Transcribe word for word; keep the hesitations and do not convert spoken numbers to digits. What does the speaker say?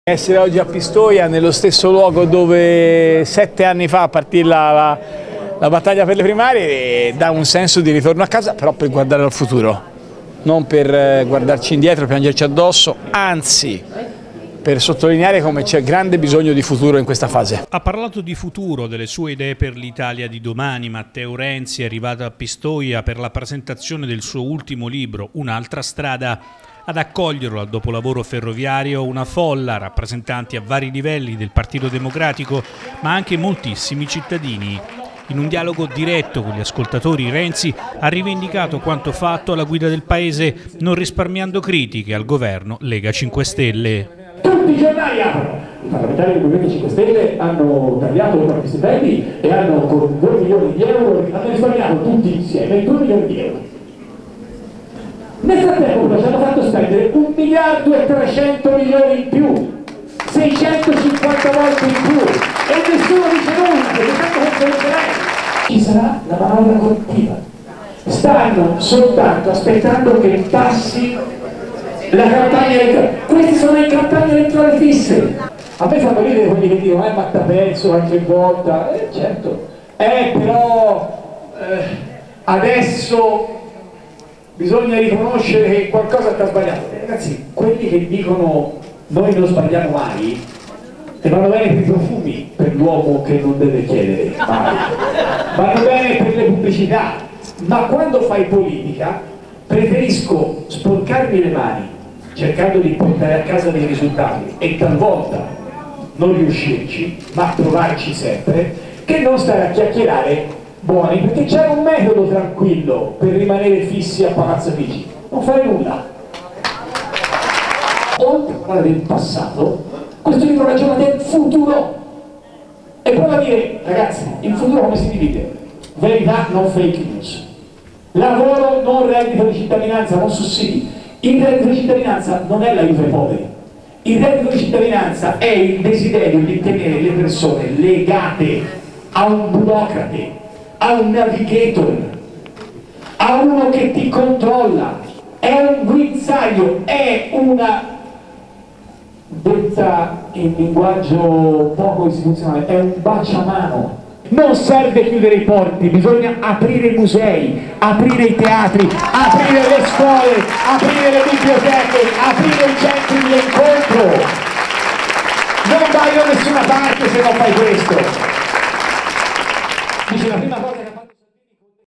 Essere oggi a Pistoia, nello stesso luogo dove sette anni fa partì la, la, la battaglia per le primarie, dà un senso di ritorno a casa, però per guardare al futuro, non per guardarci indietro, piangerci addosso, anzi per sottolineare come c'è grande bisogno di futuro in questa fase. Ha parlato di futuro, delle sue idee per l'Italia di domani. Matteo Renzi è arrivato a Pistoia per la presentazione del suo ultimo libro, Un'altra strada. Ad accoglierlo al dopolavoro ferroviario una folla, rappresentanti a vari livelli del Partito Democratico, ma anche moltissimi cittadini. In un dialogo diretto con gli ascoltatori, Renzi ha rivendicato quanto fatto alla guida del Paese, non risparmiando critiche al governo Lega cinque Stelle. Tutti i giornali aprono. I parlamentari del Movimento cinque Stelle hanno tagliato i propri stipendi e hanno con due milioni di euro, hanno risparmiato tutti insieme due milioni di euro. Nel frattempo ci hanno fatto spendere un miliardo e trecento milioni in più, seicentocinquanta volte in più, e nessuno dice nulla, perché tanto conferenze. Ci sarà la manovra correttiva. Stanno soltanto aspettando che passi la campagna elettorale. Questi sono le campagne elettorali fisse. A me fanno ridere quelli che dicono eh ma t'ha perso qualche volta. Eh certo. Eh però eh, adesso bisogna riconoscere che qualcosa sta sbagliando. Eh, ragazzi, quelli che dicono noi non sbagliamo mai e vanno bene per i profumi per l'uomo che non deve chiedere mai. Vanno bene per le pubblicità, ma quando fai politica preferisco sporcarmi le mani cercando di portare a casa dei risultati e talvolta non riuscirci, ma provarci sempre, che non stare a chiacchierare buoni, perché c'è un metodo tranquillo per rimanere fissi a Palazzo Chigi: non fare nulla. Oltre a parlare del passato, questo libro ragiona del futuro e prova a dire, ragazzi, il futuro come si divide? Verità, non fake news. Lavoro, non reddito di cittadinanza, non sussidi. Il reddito di cittadinanza non è l'aiuto ai poveri. Il reddito di cittadinanza è il desiderio di tenere le persone legate a un burocrate, a un navigator, a uno che ti controlla, è un guinzaglio, è una, detta in linguaggio poco istituzionale, è un baciamano. Non serve chiudere i porti, bisogna aprire i musei, aprire i teatri, aprire le scuole, aprire le biblioteche, aprire i centri di incontro. Non vai da nessuna parte se non fai questo. Dice la prima cosa